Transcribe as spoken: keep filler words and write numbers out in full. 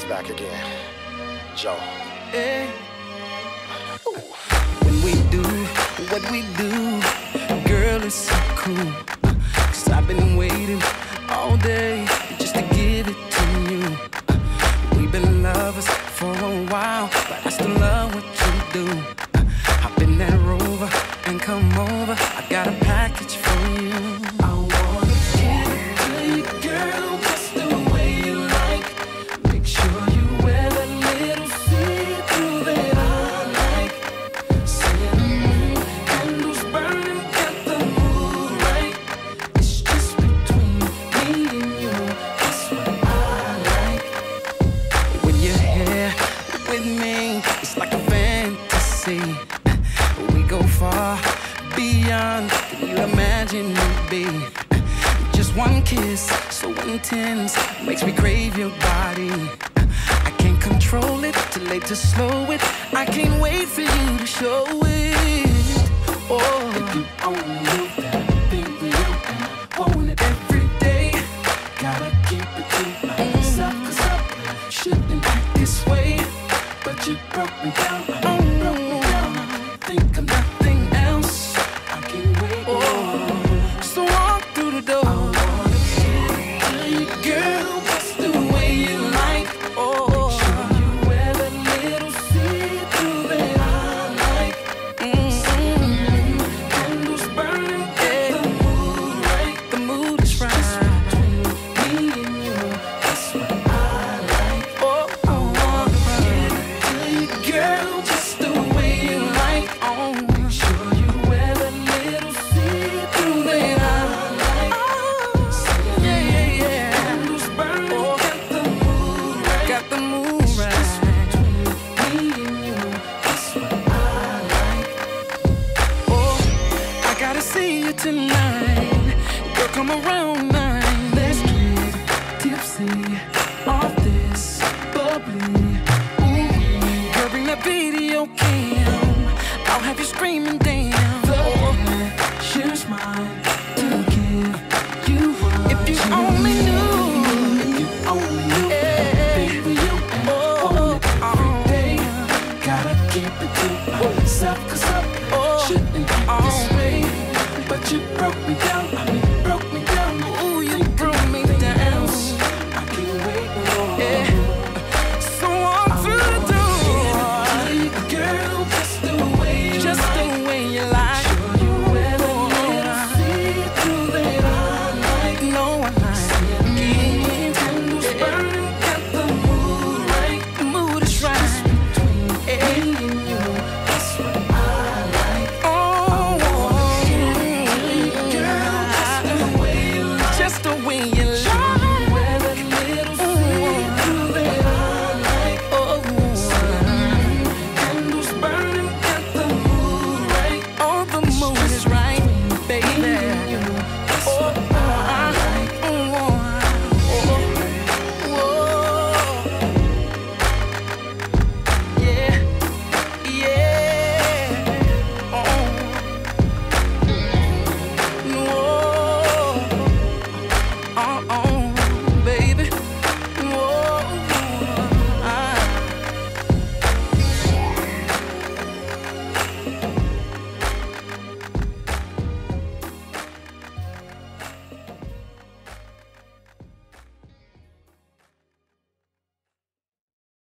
back again. Joe. Hey. When we do what we do, girl, it's so cool. Cause I've been waiting all day just to give it to you. We've been lovers for a while, but I still love what you do. Hop in that Rover and come over. I got a package for you. I wanna give it to you, girl, just the way you like. Make sure you wear that little see-through that I like. Cinnamon candles burning, got the mood right. It's just between me and you, that's what I like. When you're here with me, it's like a fantasy. We go far beyond than you imagine you'd be. Just one kiss, so intense, makes me crave your body. I can't control it, too late to slow it. I can't wait for you to show it. Oh, if you only knew that, baby, you want it every day. Gotta keep it to myself, cause I shouldn't act this way. But you broke me down, oh, broke me down. Think of nothing else, I can't wait. Oh, so walk through the door. I wanna give it to you, girl, just the way you like. Oh, make sure you wear that little see-through that I like. Mm-hmm. Candles burning, get the mood right. The mood is right. Just between me and you, that's what I like. Oh, I wanna give it to you, girl, just the way you like. Oh, make sure you wear that little see-through that I like. Oh, yeah, yeah, yeah. Candles burning, oh, got the mood right. Got the mood right. Just between me and you, that's what I like. Oh, I gotta see you tonight. Girl, come around nine. Let's get tipsy off this bubbly. Ooh, girl, bring that video cam. I'll have you screaming, damn. The pressure's mine to give you what if you only knew